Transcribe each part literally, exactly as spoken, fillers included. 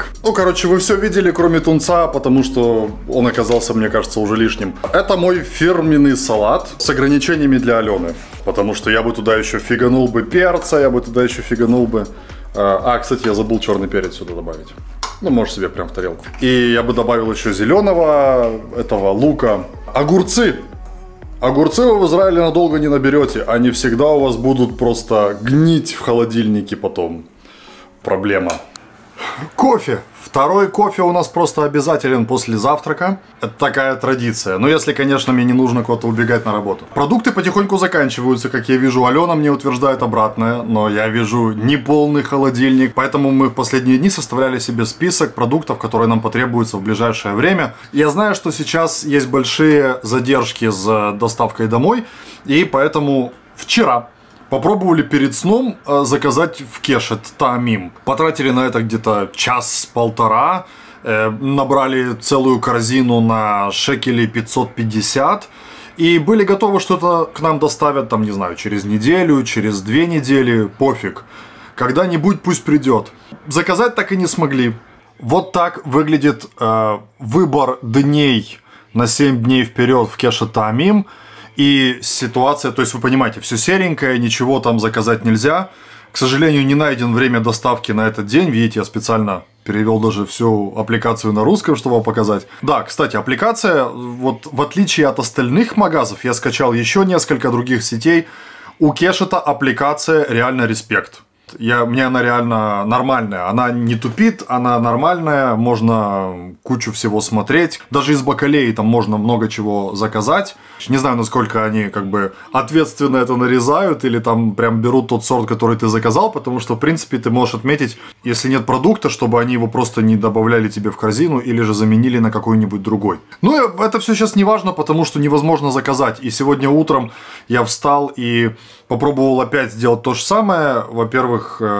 Так, ну короче, вы все видели, кроме тунца, потому что он оказался, мне кажется, уже лишним. Это мой фирменный салат с ограничениями для Алены. Потому что я бы туда еще фиганул бы перца, я бы туда еще фиганул бы... А, кстати, я забыл черный перец сюда добавить. Ну, можешь себе прям в тарелку. И я бы добавил еще зеленого, этого лука. Огурцы. Огурцы вы в Израиле надолго не наберете. Они всегда у вас будут просто гнить в холодильнике потом. Проблема. Кофе. Второй кофе у нас просто обязателен после завтрака. Это такая традиция. Но если, конечно, мне не нужно куда-то убегать на работу. Продукты потихоньку заканчиваются, как я вижу. Алена мне утверждает обратное, но я вижу неполный холодильник. Поэтому мы в последние дни составляли себе список продуктов, которые нам потребуются в ближайшее время. Я знаю, что сейчас есть большие задержки с доставкой домой. И поэтому вчера... попробовали перед сном э, заказать в Кешет Таамим. Потратили на это где-то час-полтора. Э, набрали целую корзину на шекели пятьсот пятьдесят. И были готовы, что это к нам доставят, там, не знаю, через неделю, через две недели. Пофиг. Когда-нибудь пусть придет. Заказать так и не смогли. Вот так выглядит э, выбор дней на семь дней вперед в Кешет Таамим. И ситуация, то есть вы понимаете, все серенькое, ничего там заказать нельзя. К сожалению, не найден время доставки на этот день. Видите, я специально перевел даже всю аппликацию на русском, чтобы вам показать. Да, кстати, аппликация, вот в отличие от остальных магазов, я скачал еще несколько других сетей. У Кешета аппликация реально респект. Я, мне она реально нормальная. Она не тупит, она нормальная. Можно кучу всего смотреть. Даже из бакалеи там можно много чего заказать. Не знаю, насколько они как бы ответственно это нарезают. Или там прям берут тот сорт, который ты заказал. Потому что, в принципе, ты можешь отметить, если нет продукта, чтобы они его просто не добавляли тебе в корзину. Или же заменили на какой-нибудь другой. Ну, это все сейчас не важно, потому что невозможно заказать. И сегодня утром я встал и попробовал опять сделать то же самое. Во-первых,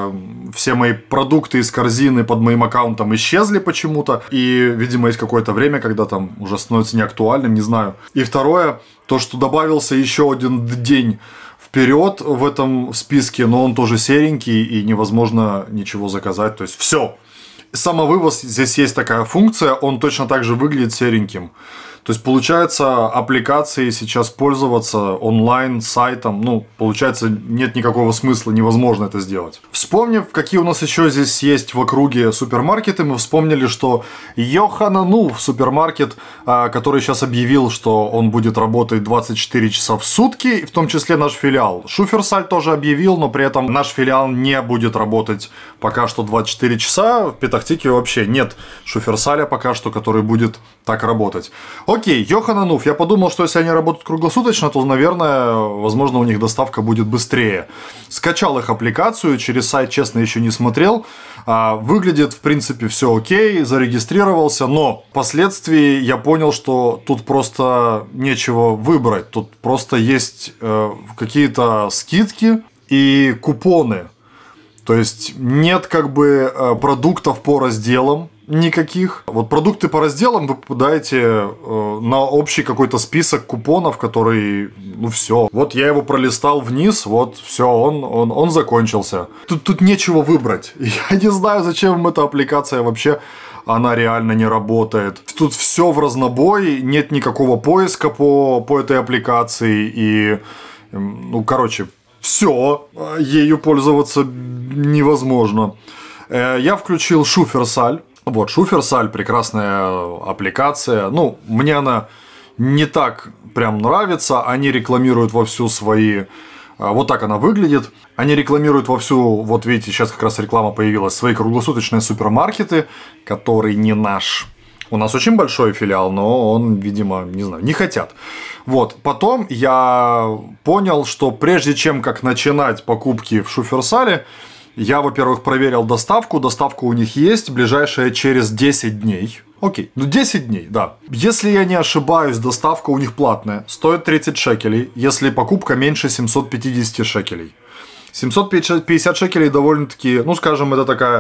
все мои продукты из корзины под моим аккаунтом исчезли почему-то. И, видимо, есть какое-то время, когда там уже становится неактуальным, не знаю. И второе, то, что добавился еще один день вперед в этом списке, но он тоже серенький и невозможно ничего заказать. То есть все. Самовывоз, здесь есть такая функция, он точно так же выглядит сереньким. То есть, получается, аппликацией сейчас пользоваться онлайн, сайтом, ну, получается, нет никакого смысла, невозможно это сделать. Вспомнив, какие у нас еще здесь есть в округе супермаркеты, мы вспомнили, что Йоханануф супермаркет, который сейчас объявил, что он будет работать двадцать четыре часа в сутки, в том числе наш филиал. Шуферсаль тоже объявил, но при этом наш филиал не будет работать пока что двадцать четыре часа. В Петахтике вообще нет Шуферсаля пока что, который будет так работать. Окей, Йоханануф, я подумал, что если они работают круглосуточно, то, наверное, возможно, у них доставка будет быстрее. Скачал их аппликацию, через сайт, честно, еще не смотрел. Выглядит, в принципе, все окей, зарегистрировался, но впоследствии я понял, что тут просто нечего выбрать. Тут просто есть какие-то скидки и купоны. То есть нет как бы продуктов по разделам никаких. Вот продукты по разделам вы попадаете э, на общий какой-то список купонов, который, ну все. Вот я его пролистал вниз, вот все, он, он, он закончился. Тут, тут нечего выбрать. Я не знаю, зачем им эта аппликация вообще. Она реально не работает. Тут все в разнобой, нет никакого поиска по, по этой аппликации. И, ну, короче, все, ею пользоваться невозможно. Я включил Шуферсаль. Вот, Шуферсаль, прекрасная аппликация. Ну, мне она не так прям нравится. Они рекламируют вовсю свои... Вот так она выглядит. Они рекламируют вовсю, вот видите, сейчас как раз реклама появилась, свои круглосуточные супермаркеты, который не наш. У нас очень большой филиал, но он, видимо, не знаю, не хотят. Вот, потом я понял, что прежде чем как начинать покупки в Шуферсале, я, во-первых, проверил доставку. Доставка у них есть, ближайшая через десять дней. Окей, ну десять дней, да. Если я не ошибаюсь, доставка у них платная. Стоит тридцать шекелей, если покупка меньше семьсот пятьдесят шекелей. семьсот пятьдесят шекелей довольно-таки, ну скажем, это такая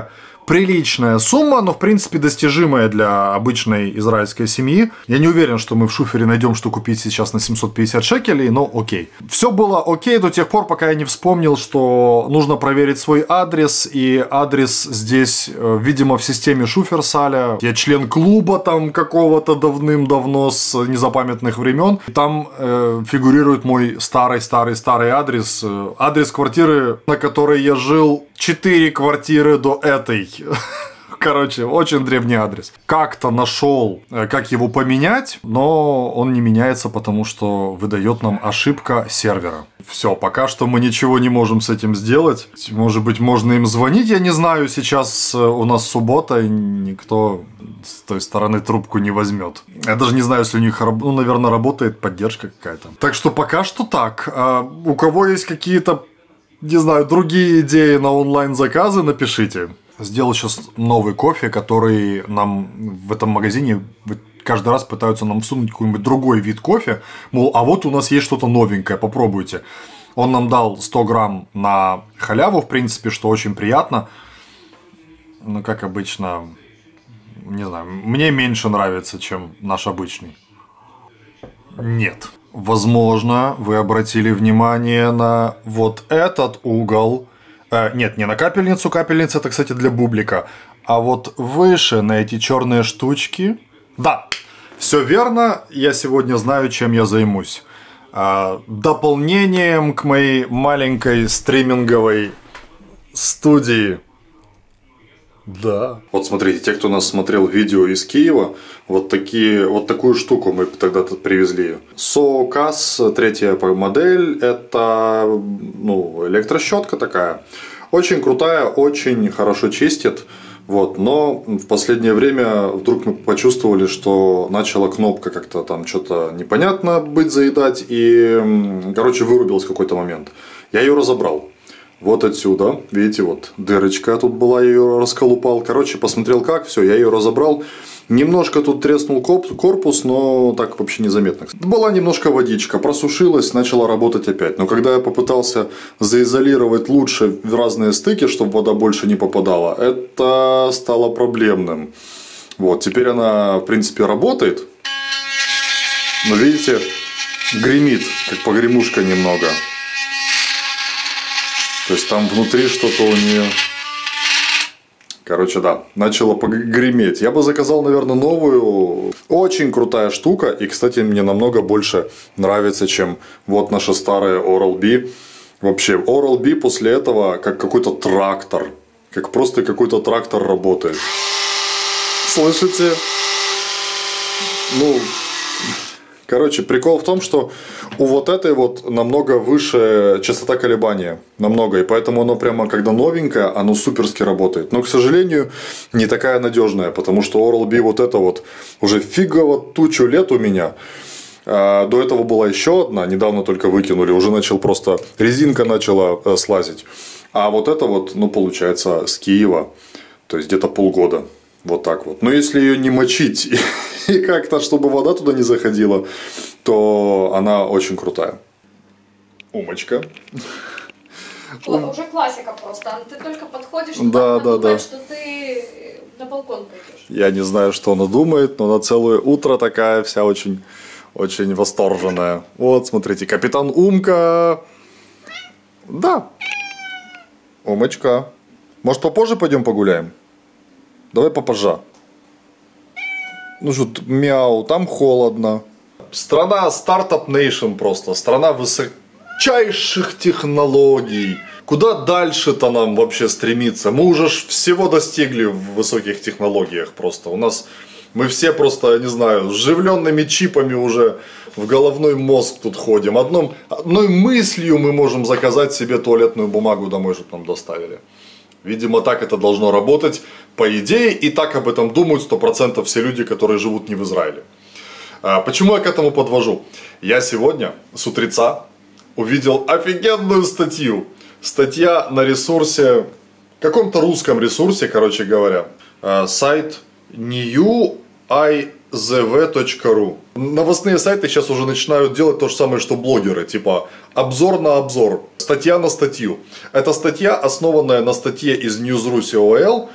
приличная сумма, но в принципе достижимая для обычной израильской семьи. Я не уверен, что мы в Шуфере найдем, что купить сейчас на семьсот пятьдесят шекелей, но окей. Все было окей до тех пор, пока я не вспомнил, что нужно проверить свой адрес, и адрес здесь, видимо, в системе Шуферсаля. Я член клуба там какого-то давным-давно с незапамятных времен. И там э, фигурирует мой старый-старый-старый адрес. Адрес квартиры, на которой я жил четыре квартиры до этой. Короче, очень древний адрес. Как-то нашел, как его поменять, но он не меняется, потому что выдает нам ошибка сервера. Все, пока что мы ничего не можем с этим сделать. Может быть, можно им звонить, я не знаю. Сейчас у нас суббота, и никто с той стороны трубку не возьмет. Я даже не знаю, если у них, ну, наверное, работает поддержка какая-то. Так что пока что так. А у кого есть какие-то, не знаю, другие идеи на онлайн-заказы, напишите. Сделал сейчас новый кофе, который нам в этом магазине каждый раз пытаются нам всунуть какой-нибудь другой вид кофе. Мол, а вот у нас есть что-то новенькое, попробуйте. Он нам дал сто грамм на халяву, в принципе, что очень приятно. Но, как обычно, не знаю, мне меньше нравится, чем наш обычный. Нет. Возможно, вы обратили внимание на вот этот угол. Э, нет, не на капельницу. Капельница — это, кстати, для бублика. А вот выше, на эти черные штучки. Да, все верно. Я сегодня знаю, чем я займусь. Э, дополнением к моей маленькой стриминговой студии. Да. Вот смотрите, те, кто нас смотрел видео из Киева, вот, такие, вот такую штуку мы тогда-то привезли. Соокас, третья модель, это, ну, электрощетка такая. Очень крутая, очень хорошо чистит. Вот, но в последнее время вдруг мы почувствовали, что начала кнопка как-то там что-то непонятно быть, заедать. И, короче, вырубилась в какой-то момент. Я ее разобрал. Вот отсюда, видите, вот дырочка тут была, я ее расколупал. Короче, посмотрел как, все, я ее разобрал. Немножко тут треснул корпус, но так вообще незаметно. Была немножко водичка, просушилась, начала работать опять. Но когда я попытался заизолировать лучше в разные стыки, чтобы вода больше не попадала, это стало проблемным. Вот, теперь она, в принципе, работает. Но видите, гремит, как погремушка немного. То есть там внутри что-то у нее... Короче, да, начало греметь. Я бы заказал, наверное, новую. Очень крутая штука. И, кстати, мне намного больше нравится, чем вот наши старые Oral-B. Вообще, Oral-B после этого как какой-то трактор. Как просто какой-то трактор работает. Слышите? Ну... Короче, прикол в том, что у вот этой вот намного выше частота колебания. Намного. И поэтому оно прямо, когда новенькое, оно суперски работает. Но, к сожалению, не такая надежная. Потому что Oral-B вот это вот уже фигово тучу лет у меня. А до этого была еще одна. Недавно только выкинули. Уже начал просто... Резинка начала слазить. А вот это вот, ну, получается, с Киева. То есть, где-то полгода. Вот так вот. Но если ее не мочить и как-то, чтобы вода туда не заходила, то она очень крутая. Умочка. Уже классика просто. Ты только подходишь, да, да, да. что ты на балкон пойдешь. Я не знаю, что она думает, но на целое утро такая вся очень, очень восторженная. Вот, смотрите, капитан Умка. Да. Умочка. Может, попозже пойдем погуляем? Давай попозже. Ну что, мяу, там холодно. Страна стартап нейшн просто. Страна высочайших технологий. Куда дальше-то нам вообще стремиться? Мы уже всего достигли в высоких технологиях просто. У нас, мы все просто, не знаю, с вживленными чипами уже в головной мозг тут ходим. Одном, одной мыслью мы можем заказать себе туалетную бумагу домой, чтобы нам доставили. Видимо, так это должно работать, по идее, и так об этом думают сто процентов все люди, которые живут не в Израиле. Почему я к этому подвожу? Я сегодня с утреца увидел офигенную статью. Статья на ресурсе, каком-то русском ресурсе, короче говоря, сайт нью ай зэ вэ точка ру. Новостные сайты сейчас уже начинают делать то же самое, что блогеры, типа обзор на обзор, статья на статью. Эта статья, основанная на статье из Newsru точка си о эл,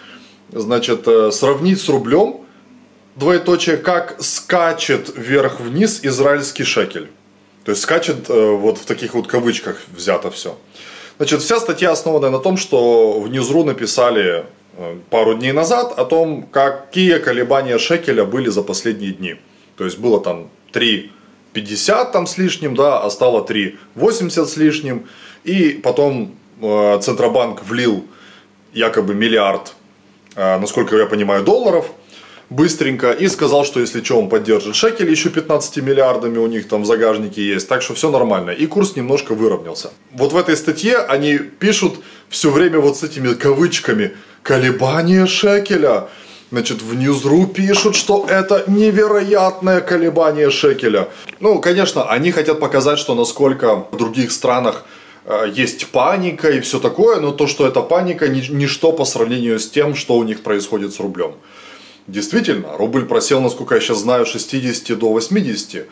значит, сравнить с рублем, двоеточие, как скачет вверх-вниз израильский шекель. То есть скачет вот в таких вот кавычках взято все. Значит, вся статья основана на том, что в Ньюзру написали пару дней назад о том, какие колебания шекеля были за последние дни. То есть было там три пятьдесят там с лишним, да, а стало три восемьдесят с лишним. И потом э, Центробанк влил якобы миллиард, э, насколько я понимаю, долларов быстренько. И сказал, что если что, он поддержит шекель еще пятнадцатью миллиардами у них там в загажнике есть. Так что все нормально. И курс немножко выровнялся. Вот в этой статье они пишут все время вот с этими кавычками «колебания шекеля». Значит, в Ньюзру пишут, что это невероятное колебание шекеля. Ну, конечно, они хотят показать, что насколько в других странах э, есть паника и все такое, но то, что эта паника, ни, ничто по сравнению с тем, что у них происходит с рублем. Действительно, рубль просел, насколько я сейчас знаю, с шестидесяти до восьмидесяти.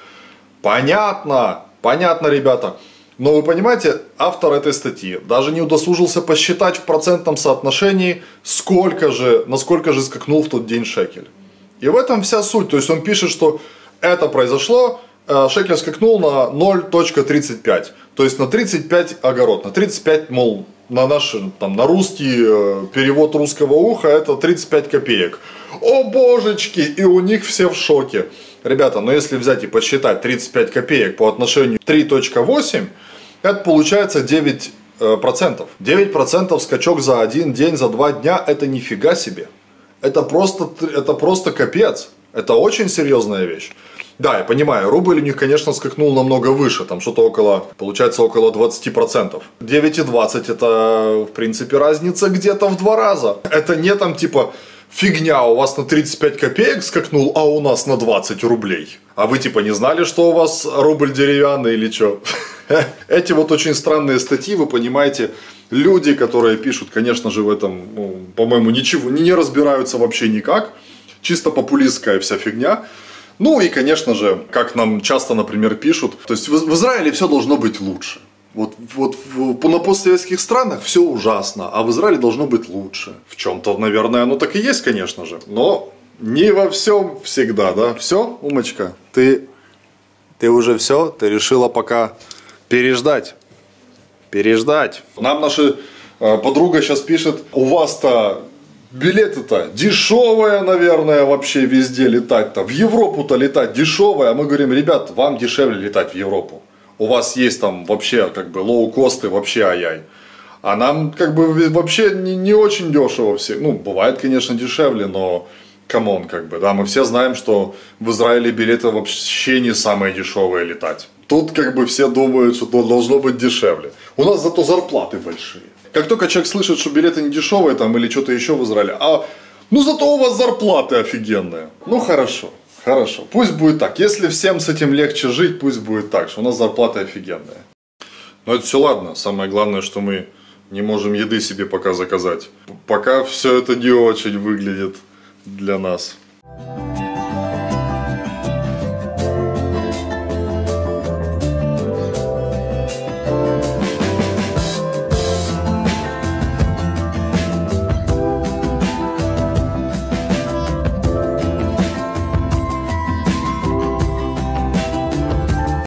Понятно, понятно, ребята. Но вы понимаете, автор этой статьи даже не удосужился посчитать в процентном соотношении, сколько же, насколько же скакнул в тот день шекель. И в этом вся суть. То есть он пишет, что это произошло, шекель скакнул на ноль целых тридцать пять. То есть на тридцать пять огород. На тридцать пять, мол, на наш, там, на русский перевод русского уха это тридцать пять копеек. О божечки! И у них все в шоке. Ребята, но если взять и посчитать тридцать пять копеек по отношению к три целых восемь, это получается девять процентов. девять процентов скачок за один день, за два дня, это нифига себе. Это просто, это просто капец. Это очень серьезная вещь. Да, я понимаю, рубль у них, конечно, скакнул намного выше. Там что-то около, получается, около двадцати процентов. девять и двадцать это, в принципе, разница где-то в два раза. Это не там типа... Фигня, у вас на тридцать пять копеек скакнул, а у нас на двадцать рублей. А вы типа не знали, что у вас рубль деревянный или что? Эти вот очень странные статьи, вы понимаете, люди, которые пишут, конечно же, в этом, ну, по-моему, ничего, не разбираются вообще никак. Чисто популистская вся фигня. Ну и, конечно же, как нам часто, например, пишут, то есть в, в Израиле все должно быть лучше. Вот, вот в, на постсоветских странах все ужасно, а в Израиле должно быть лучше. В чем-то, наверное, оно так и есть, конечно же. Но не во всем всегда, да? Все, Умочка, ты, ты уже все, ты решила пока переждать. Переждать. Нам наша э, подруга сейчас пишет, у вас-то билеты-то дешевые, наверное, вообще везде летать-то. В Европу-то летать дешевые, а мы говорим, ребят, вам дешевле летать в Европу. У вас есть там вообще как бы лоу-косты, вообще ай-яй. А нам как бы вообще не, не очень дешево все. Ну, бывает, конечно, дешевле, но камон, как бы, да, мы все знаем, что в Израиле билеты вообще не самые дешевые летать. Тут как бы все думают, что должно быть дешевле. У нас зато зарплаты большие. Как только человек слышит, что билеты не дешевые там или что-то еще в Израиле, а ну зато у вас зарплаты офигенные. Ну хорошо. Хорошо, пусть будет так. Если всем с этим легче жить, пусть будет так, что у нас зарплата офигенная. Но это все ладно. Самое главное, что мы не можем еды себе пока заказать. Пока все это не очень выглядит для нас.